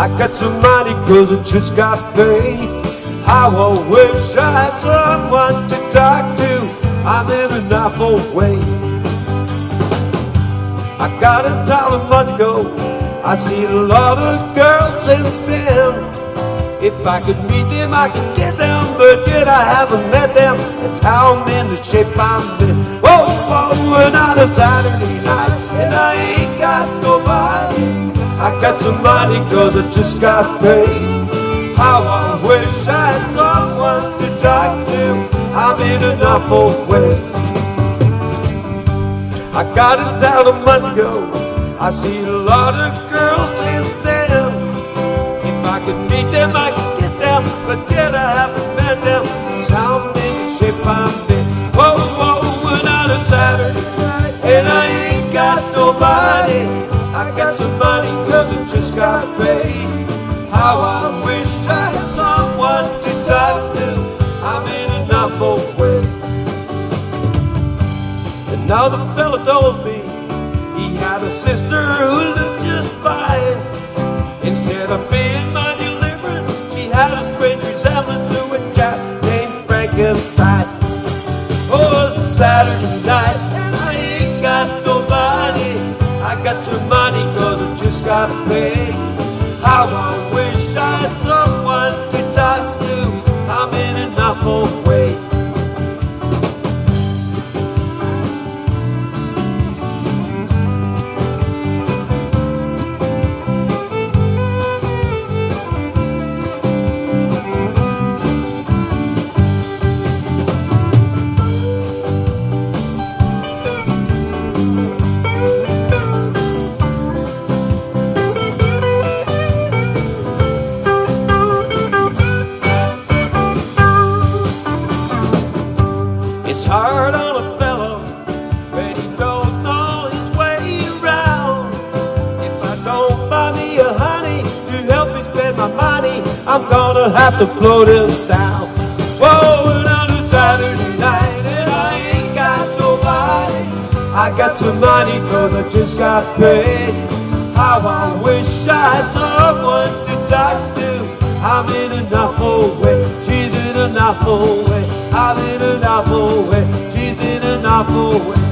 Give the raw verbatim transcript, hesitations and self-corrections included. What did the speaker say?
I got some money cause I just got paid. How I wish I had someone to talk to. I'm in an awful way. I got a dollar a month ago. I seen a lot of girls since then. If I could meet them, I could get them, but yet I haven't met them. That's how I'm in the shape I'm in. Whoa, whoa, and on a Saturday night, and I ain't got nobody. I got some money cause I just got paid. How I wish I had someone to talk to. I'm in an awful way. I got it down a month ago. I seen a lot of girls since then. If I could meet them, I could get them, but yet I haven't met them. That's how I'm in the shape I'm in. Whoa, whoa, and on a Saturday night, and I ain't got nobody. I got some money cause I just got paid. How I wish I had someone to talk to. I'm in an awful way. And now the fella told me he had a sister who looked just fine. Instead of being my deliverance, she had a strange resemblance to a chap named Frankenstein. Oh, it's Saturday night, and I ain't got nobody. I got some money cause I just got paid. How I wish I had someone to talk to. I'm in an awful way. It's hard on a fellow when he don't know his way around. If I don't buy me a honey to help me spend my money, I'm gonna have to float him down. Whoa, and on a Saturday night, and I ain't got nobody. I got some money cause I just got paid. How I wish I had someone to talk to. I'm in an awful way. She's in an awful way. I'm in an awful way. She's in an awful way.